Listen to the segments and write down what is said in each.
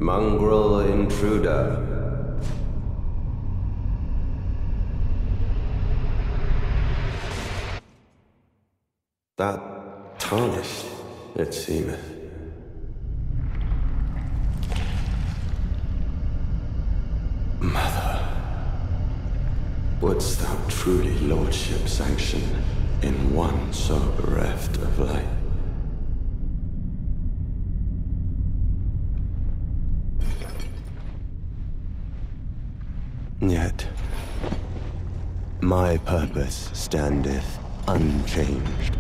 Mongrel intruder. That tarnished, it seemeth. Mother, wouldst thou truly lordship sanction in one so bereft of light? Yet, my purpose standeth unchanged.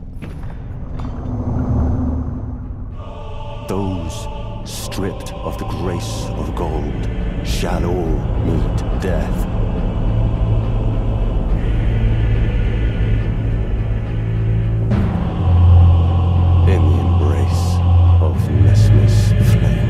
Those stripped of the grace of gold shall all meet death. In the embrace of Messmer's flame.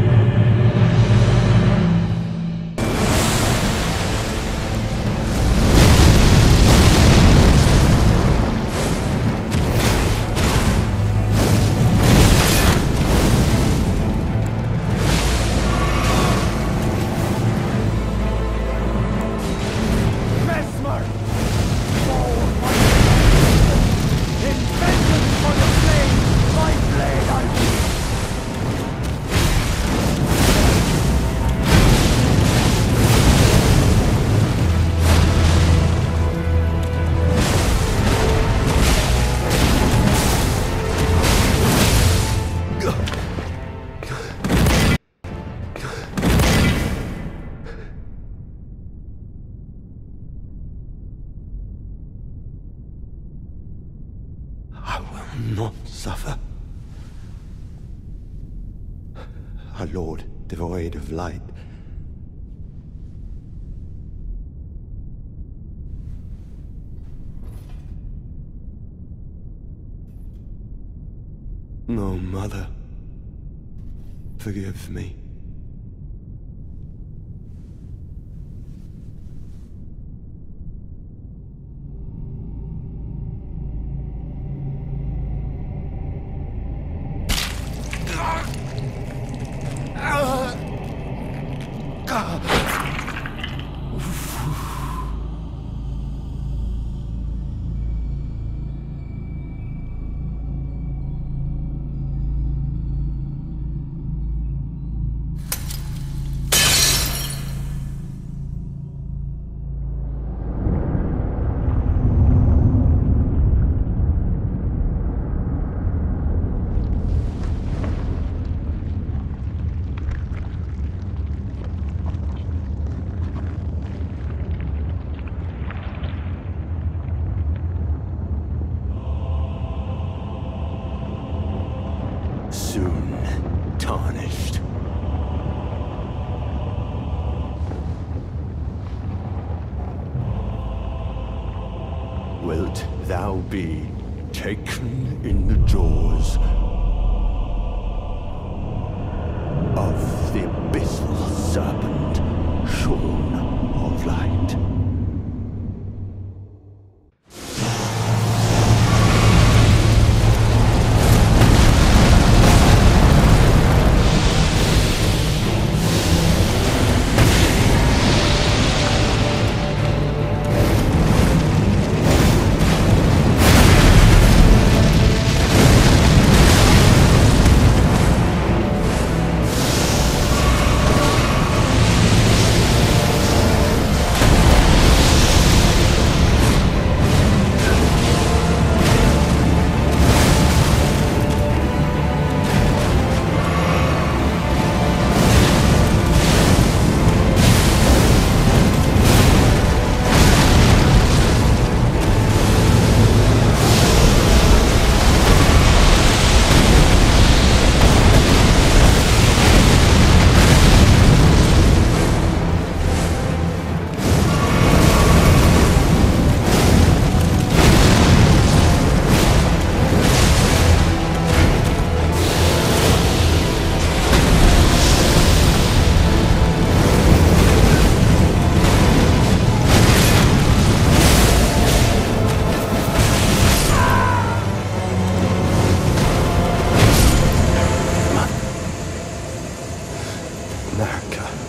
Not suffer. A lord devoid of light. No, Mother. Forgive me. Soon tarnished. Wilt thou be taken in the jaws of the abyssal serpent shorn of light? America.